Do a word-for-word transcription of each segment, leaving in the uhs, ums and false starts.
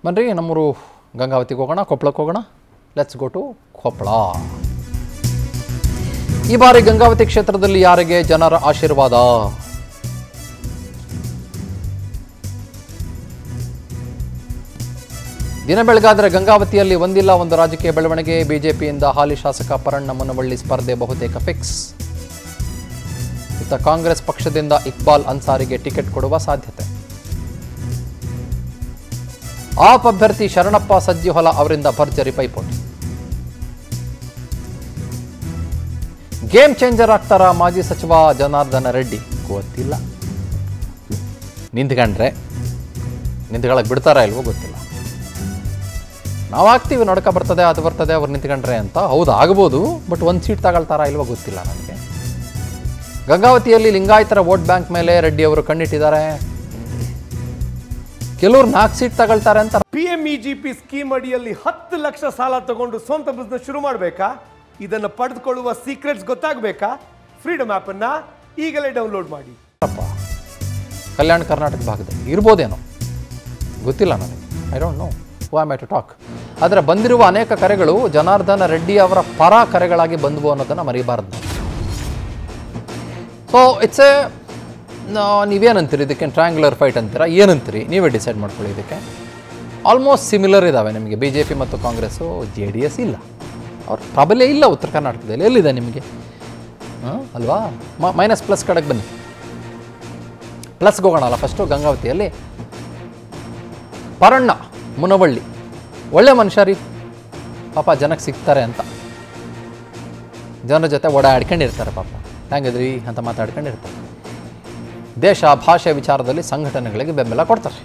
ಬನ್ರಿ ನಮ್ಮೂರು ಗಂಗಾವತಿಗೆ ಹೋಗೋಣ, ಕೊಪ್ಪಳಕ್ಕೆ ಹೋಗೋಣ. Let's go to Koppal. ಈ ಬಾರಿ ಗಂಗಾವತಿ ಕ್ಷೇತ್ರದಲ್ಲಿ ಯಾರಿಗೆ ಜನರ ಆಶೀರ್ವಾದ? ದಿನ ಬೆಳಗಾದರೆ ಗಂಗಾವತಿಯಲ್ಲಿ ಒಂದಿಲ್ಲ ಒಂದು ರಾಜಕೀಯ ಬೆಳವಣಿಗೆ. ಬಿಜೆಪಿಯಿಂದ ಹಾಲಿ ಶಾಸಕ ಪರಣ್ಣ ಮುನವಳ್ಳಿ ಸ್ಪರ್ಧೆ ಬಹುತೇಕ ಫಿಕ್ಸ್. ಇತ್ತ ಕಾಂಗ್ರೆಸ್ ಪಕ್ಷದಿಂದ ಇಕ್ಬಾಲ್ ಅನ್ಸಾರಿಗೆ ಟಿಕೆಟ್ ಕೊಡುವ ಸಾಧ್ಯತೆ. ಆಪ್ ಅಭ್ಯರ್ಥಿ ಶರಣಪ್ಪ ಸಜ್ಜಿಹೊಲ ಅವರಿಂದ ಭರ್ಜರಿ ಪೈಪೋಟಿ. ಗೇಮ್ ಚೇಂಜರ್ ಆಗ್ತಾರ ಮಾಜಿ ಸಚಿವ ಜನಾರ್ದನ ರೆಡ್ಡಿ? ಗೊತ್ತಿಲ್ಲ. ನಿಂತ್ಕೊಂಡ್ರೆ ನಿಂತ್ಕೊಳ್ಳೋಕೆ ಬಿಡ್ತಾರಾ ಇಲ್ವೋ ಗೊತ್ತಿಲ್ಲ. ನಾವು ಆಗ್ತೀವಿ, ನಡ್ಕ ಬರ್ತದೆ ಅದು ಬರ್ತದೆ ಅವ್ರು ನಿಂತ್ಕೊಂಡ್ರೆ ಅಂತ. ಹೌದು ಆಗ್ಬೋದು, ಬಟ್ ಒಂದು ಸೀಟ್ ತಗೊಳ್ತಾರಾ ಇಲ್ವೋ ಗೊತ್ತಿಲ್ಲ ನನಗೆ. ಗಂಗಾವತಿಯಲ್ಲಿ ಲಿಂಗಾಯತರ ವೋಟ್ ಬ್ಯಾಂಕ್ ಮೇಲೆ ರೆಡ್ಡಿ ಅವರು ಕಣ್ಣಿಟ್ಟಿದ್ದಾರೆ. ಕೆಲವರು ನಾಲ್ಕು ಸೀಟ್ ತಗೊಳ್ತಾರೆ ಅಂತ. P M E G P scheme ಅಡಿಯಲ್ಲಿ ಹತ್ತು ಲಕ್ಷ ಸಾಲ ತಗೊಂಡು ಸ್ವಂತ ಬಿಸ್ನೆಸ್ ಶುರು ಮಾಡಬೇಕಾ? ಇದನ್ನು ಪಡೆದುಕೊಳ್ಳುವ ಸೀಕ್ರೆಟ್ಸ್ ಗೊತ್ತಾಗಬೇಕಾ? ಫ್ರೀಡಮ್ ಆಪ್ ಅನ್ನ ಈಗಲೇ ಡೌನ್ಲೋಡ್ ಮಾಡಿ. ಕಲ್ಯಾಣ ಕರ್ನಾಟಕ ಭಾಗದಲ್ಲಿ ಇರ್ಬೋದೇನೋ ಗೊತ್ತಿಲ್ಲ ನನಗೆ. I don't know who am I to talk. ಆದರೆ ಬಂದಿರುವ ಅನೇಕ ಕರೆಗಳು ಜನಾರ್ದನ ರೆಡ್ಡಿ ಅವರ ಪರ ಕರೆಗಳಾಗಿ ಬಂದವು ಅನ್ನೋದನ್ನು ಮರಿಬಾರ್ದು. ಸೊ ಇಟ್ಸ್ ಎ ನೀವೇನಂತೀರಿ ಇದಕ್ಕೆ? ಟ್ರಯಾಂಗ್ಯುಲರ್ ಫೈಟ್ ಅಂತೀರಾ, ಏನಂತೀರಿ ನೀವೇ ಡಿಸೈಡ್ ಮಾಡ್ಕೊಳ್ಳಿ. ಇದಕ್ಕೆ ಆಲ್ಮೋಸ್ಟ್ ಸಿಮಿಲರ್ ಇದ್ದಾವೆ ನಿಮಗೆ. ಬಿ ಜೆ ಪಿ ಮತ್ತು ಕಾಂಗ್ರೆಸ್ಸು. ಜೆ ಡಿ ಎಸ್ ಇಲ್ಲ, ಅವ್ರ ಪ್ರಾಬಲ್ಯ ಇಲ್ಲ ಉತ್ತರ ಕರ್ನಾಟಕದಲ್ಲಿ. ಎಲ್ಲಿದೆ ನಿಮಗೆ? ಹಾಂ ಅಲ್ವಾ? ಮ ಮೈನಸ್ ಪ್ಲಸ್ ಕಡೆಗೆ ಬನ್ನಿ. ಪ್ಲಸ್ಗೆ ಹೋಗೋಣಲ್ಲ ಫಸ್ಟು. ಗಂಗಾವತಿಯಲ್ಲಿ ಪರಣ್ಣ ಮುನವಳ್ಳಿ ಒಳ್ಳೆ ಮನುಷ್ಯ ರೀ, ಪಾಪ ಜನಕ್ಕೆ ಸಿಗ್ತಾರೆ ಅಂತ ಜನರ ಜೊತೆ ಓಡಾಡ್ಕೊಂಡಿರ್ತಾರೆ. ಪಾಪ ಹೆಂಗಿದ್ರಿ ಅಂತ ಮಾತಾಡ್ಕೊಂಡಿರ್ತಾರೆ. ದೇಶ ಭಾಷೆ ವಿಚಾರದಲ್ಲಿ ಸಂಘಟನೆಗಳಿಗೆ ಬೆಂಬಲ ಕೊಡ್ತಾರೆ.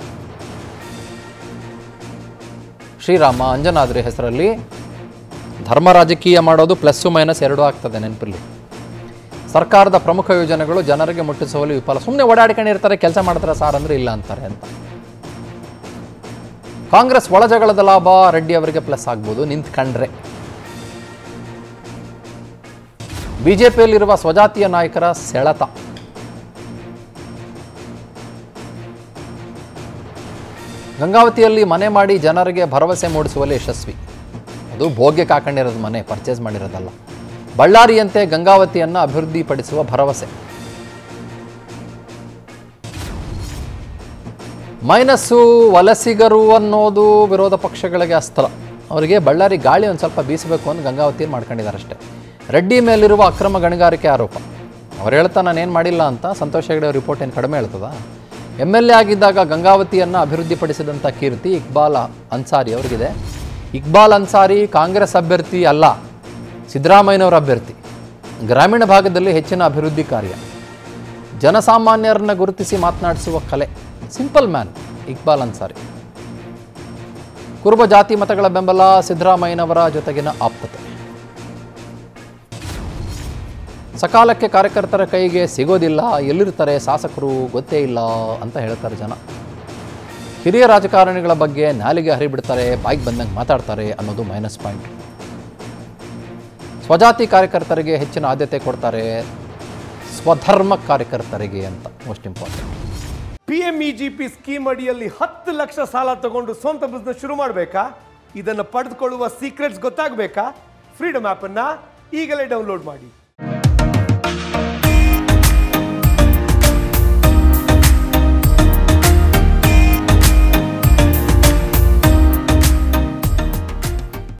ಶ್ರೀರಾಮ ಅಂಜನಾದ್ರಿ ಹೆಸರಲ್ಲಿ ಧರ್ಮ ರಾಜಕೀಯ ಮಾಡೋದು ಪ್ಲಸ್ಸು ಮೈನಸ್ ಎರಡೂ ಆಗ್ತದೆ, ನೆನಪಿರಲಿ. ಸರ್ಕಾರದ ಪ್ರಮುಖ ಯೋಜನೆಗಳು ಜನರಿಗೆ ಮುಟ್ಟಿಸುವಲ್ಲಿ ವಿಫಲ. ಸುಮ್ಮನೆ ಓಡಾಡ್ಕೊಂಡಿರ್ತಾರೆ, ಕೆಲಸ ಮಾಡ್ತಾರೆ ಸಾರ್ ಅಂದರೆ ಇಲ್ಲ ಅಂತಾರೆ ಅಂತ. ಕಾಂಗ್ರೆಸ್ ಒಳಜಗಳದ ಲಾಭ ರೆಡ್ಡಿ ಅವರಿಗೆ ಪ್ಲಸ್ ಆಗ್ಬೋದು ನಿಂತ್ಕೊಂಡ್ರೆ. ಬಿಜೆಪಿಯಲ್ಲಿರುವ ಸ್ವಜಾತಿಯ ನಾಯಕರ ಸೆಳೆತ. ಗಂಗಾವತಿಯಲ್ಲಿ ಮನೆ ಮಾಡಿ ಜನರಿಗೆ ಭರವಸೆ ಮೂಡಿಸುವಲ್ಲಿ ಯಶಸ್ವಿ. ಅದು ಭೋಗ್ಯಕ್ಕೆ ಹಾಕೊಂಡಿರೋದು ಮನೆ, ಪರ್ಚೇಸ್ ಮಾಡಿರೋದಲ್ಲ. ಬಳ್ಳಾರಿಯಂತೆ ಗಂಗಾವತಿಯನ್ನು ಅಭಿವೃದ್ಧಿಪಡಿಸುವ ಭರವಸೆ. ಮೈನಸ್ಸು ವಲಸಿಗರು ಅನ್ನೋದು ವಿರೋಧ ಪಕ್ಷಗಳಿಗೆ ಅಸ್ತ್ರ. ಅವರಿಗೆ ಬಳ್ಳಾರಿ ಗಾಳಿ ಒಂದು ಸ್ವಲ್ಪ ಬೀಸಬೇಕು ಅಂತ ಗಂಗಾವತಿಯಲ್ಲಿ ಮಾಡ್ಕೊಂಡಿದ್ದಾರೆ ಅಷ್ಟೇ. ರೆಡ್ಡಿ ಮೇಲಿರುವ ಅಕ್ರಮ ಗಣಿಗಾರಿಕೆ ಆರೋಪ. ಅವ್ರು ಹೇಳ್ತಾ ನಾನೇನು ಮಾಡಿಲ್ಲ ಅಂತ. ಸಂತೋಷ್ ಹೆಗಡೆ ಅವ್ರ ರಿಪೋರ್ಟ್ ಏನು ಕಡಿಮೆ ಹೇಳ್ತದ? ಎಮ್ ಎಲ್ ಎ ಆಗಿದ್ದಾಗ ಗಂಗಾವತಿಯನ್ನು ಅಭಿವೃದ್ಧಿಪಡಿಸಿದಂಥ ಕೀರ್ತಿ ಇಕ್ಬಾಲ್ ಅನ್ಸಾರಿ ಅವರಿಗಿದೆ. ಇಕ್ಬಾಲ್ ಅನ್ಸಾರಿ ಕಾಂಗ್ರೆಸ್ ಅಭ್ಯರ್ಥಿ ಅಲ್ಲ, ಸಿದ್ದರಾಮಯ್ಯನವರ ಅಭ್ಯರ್ಥಿ. ಗ್ರಾಮೀಣ ಭಾಗದಲ್ಲಿ ಹೆಚ್ಚಿನ ಅಭಿವೃದ್ಧಿ ಕಾರ್ಯ, ಜನಸಾಮಾನ್ಯರನ್ನು ಗುರುತಿಸಿ ಮಾತನಾಡಿಸುವ ಕಲೆ. Simple man Iqbal Ansari. ಕುರುಬ ಜಾತಿ ಮತಗಳ ಬೆಂಬಲ, ಸಿದ್ದರಾಮಯ್ಯನವರ ಜೊತೆಗಿನ ಆಪ್ತತೆ. ಸಕಾಲಕ್ಕೆ ಕಾರ್ಯಕರ್ತರ ಕೈಗೆ ಸಿಗೋದಿಲ್ಲ, ಎಲ್ಲಿರ್ತಾರೆ ಶಾಸಕರು ಗೊತ್ತೇ ಇಲ್ಲ ಅಂತ ಹೇಳ್ತಾರೆ ಜನ. ಹಿರಿಯ ರಾಜಕಾರಣಿಗಳ ಬಗ್ಗೆ ನಾಲಿಗೆ ಹರಿಬಿಡ್ತಾರೆ, ಬಾಯಿಗೆ ಬಂದಂಗೆ ಮಾತಾಡ್ತಾರೆ ಅನ್ನೋದು ಮೈನಸ್ ಪಾಯಿಂಟ್. ಸ್ವಜಾತಿ ಕಾರ್ಯಕರ್ತರಿಗೆ ಹೆಚ್ಚಿನ ಆದ್ಯತೆ ಕೊಡ್ತಾರೆ, ಸ್ವಧರ್ಮ ಕಾರ್ಯಕರ್ತರಿಗೆ ಅಂತ most important. P M E G P scheme ಅಡಿಯಲ್ಲಿ ಹತ್ತು ಲಕ್ಷ ಸಾಲ ತಗೊಂಡು ಸ್ವಂತ ಬಿಸ್ನೆಸ್ ಶುರು ಮಾಡಬೇಕಾ? ಇದನ್ನು ಪಡೆದುಕೊಳ್ಳುವ ಸೀಕ್ರೆಟ್ಸ್ ಗೊತ್ತಾಗಬೇಕಾ? ಫ್ರೀಡಮ್ ಆಪ್ ಅನ್ನ ಈಗಲೇ ಡೌನ್ಲೋಡ್ ಮಾಡಿ.